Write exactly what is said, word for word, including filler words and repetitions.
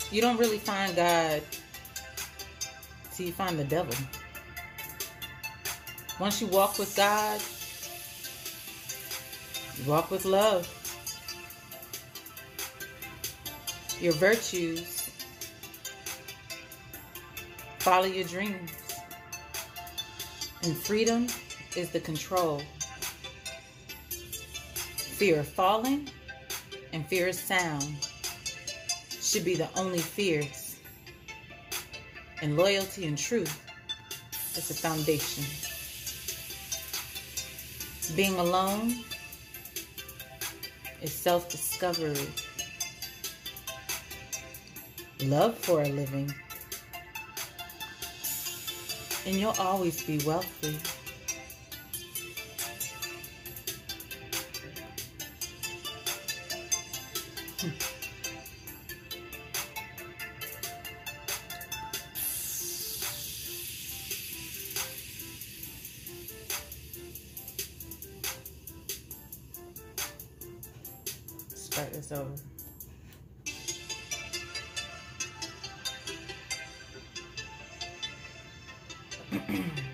You don't really find God till you find the devil. Once you walk with God, you walk with love. Your virtues follow your dreams. And freedom is the control. Fear of falling and fear of sound should be the only fears. And loyalty and truth is the foundation. Being alone is self-discovery. Love for a living. And you'll always be wealthy. Start this over. Mm-mm.